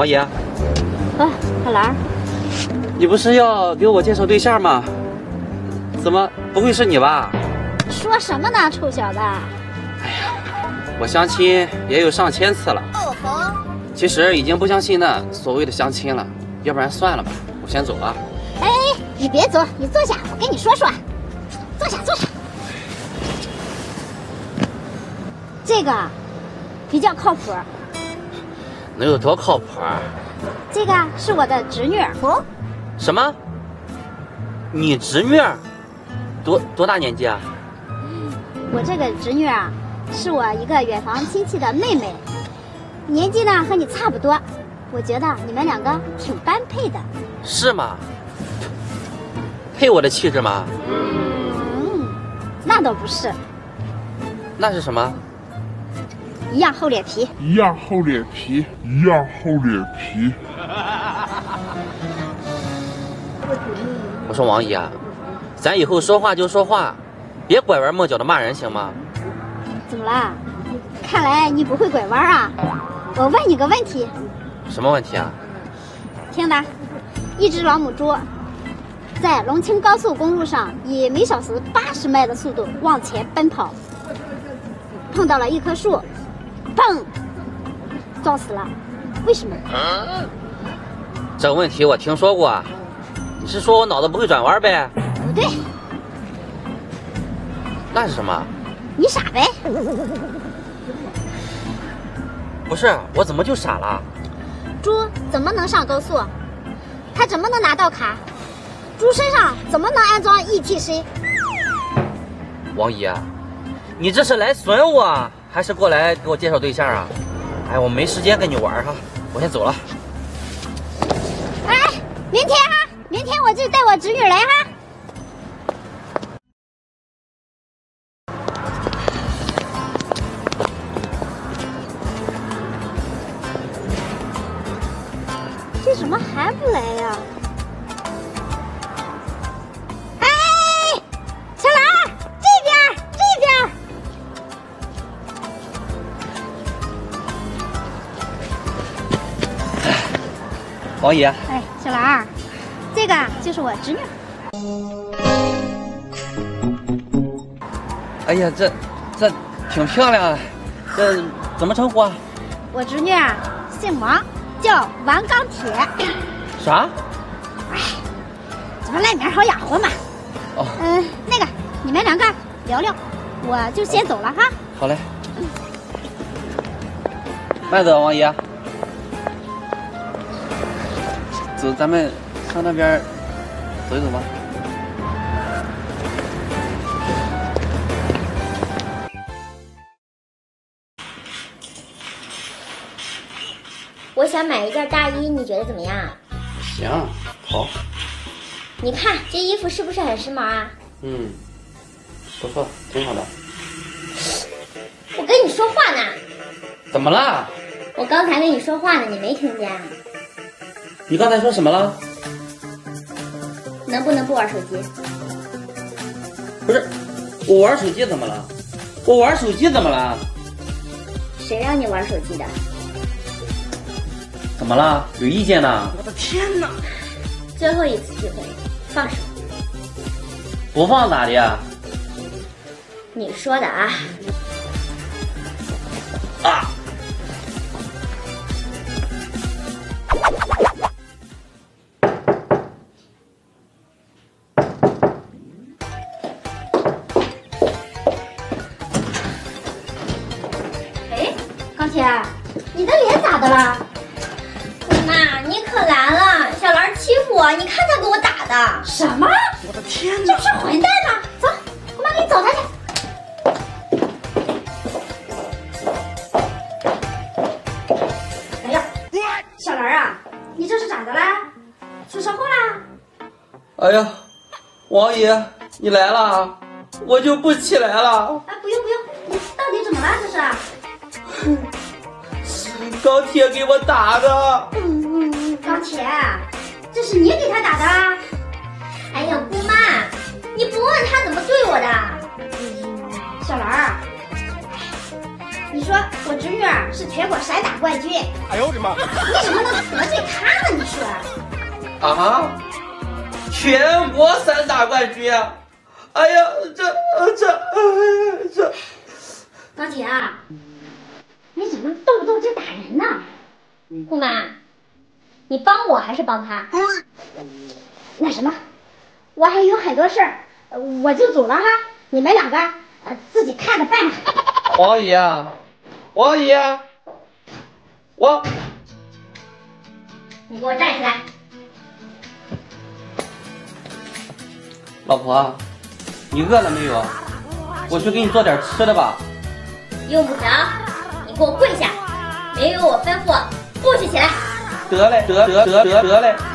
王姨。 小兰， 你不是要给我介绍对象吗？怎么不会是你吧？ 说什么呢，臭小子！ 哎呀，我相亲也有上千次了。其实已经不相信那所谓的相亲了，要不然算了吧，我先走了。 哎，你别走，你坐下，我跟你说说。坐下，坐下。这个比较靠谱。 能有多靠谱啊？ 这个是我的侄女。哦， 什么？你侄女？多大年纪啊？ 我这个侄女啊，是我一个远房亲戚的妹妹，年纪呢和你差不多。我觉得你们两个挺般配的。 是吗？配我的气质吗？ 那倒不是。 那是什么？ 一样厚脸皮。 一样厚脸皮，一样厚脸皮。 我说王姨啊，咱以后说话就说话，别拐弯抹角的骂人行吗？ 怎么啦？看来你不会拐弯啊！我问你个问题。 什么问题啊？ 听的，一只老母猪在龙青高速公路上以每小时80迈的速度往前奔跑，碰到了一棵树，砰，撞死了。为什么？ 这个问题我听说过。你是说我脑子不会转弯呗？ 不对。 那是什么？ 你傻呗。 不是，我怎么就傻了？ 猪怎么能上高速？它怎么能拿到卡？猪身上怎么能安装 ETC？ 王姨啊，你这是来损我，还是过来给我介绍对象啊？哎，我没时间跟你玩哈，我先走了。 哎，明天哈，明天我就带我侄女来哈。这怎么还不来呀？哎，小兰，这边，这边。 王姨， 哎，小兰，这个就是我侄女。 哎呀，这挺漂亮啊，这怎么称呼啊？ 我侄女啊，姓王，叫王钢铁。 啥？ 哎，怎么赖名好养活嘛？ 哦， 那个，你们两个聊聊，我就先走了哈。 好嘞，慢走，王姨。走，咱们上那边走一走吧。 我想买一件大衣，你觉得怎么样？ 行，好。 你看这衣服是不是很时髦啊？ 不错，挺好的。 我跟你说话呢。 怎么啦？ 我刚才跟你说话呢，你没听见？ 你刚才说什么了？ 能不能不玩手机？ 不是，我玩手机怎么了？我玩手机怎么了？ 谁让你玩手机的？ 怎么了？有意见呢？ 我的天哪！ 最后一次机会，放手。 不放咋的呀？ 你说的啊。 啊！ 哎，钢铁，你的脸咋的了？ 妈，你可来了！小兰欺负我，你看她给我打的。 什么？ 我的天哪！ 这不是混蛋吗？走，我妈给你找他去。哎呀，小兰啊，你这是咋的啦？出车祸啦？ 哎呀，王爷，你来了，我就不起来了。 哎，不用不用，你到底怎么了？这是？ 钢铁给我打的。 钢铁，这是你给他打的啊？ 哎呀，姑妈，你不问她怎么对我的？ 小兰儿， 你说我侄女儿是全国散打冠军， 哎呦我的妈！ 你怎么能得罪她呢？你说？ 啊？全国散打冠军啊！哎呀，这， 老姐啊，你怎么动不动就打人呢？ 姑妈，你帮我还是帮他？ 那什么，我还有很多事儿，我就走了哈。你们两个自己看着办吧。 王姨啊，王姨啊， 你给我站起来！ 老婆，你饿了没有？我去给你做点吃的吧。 用不着，你给我跪下！没有我吩咐，不许起来！ 得嘞。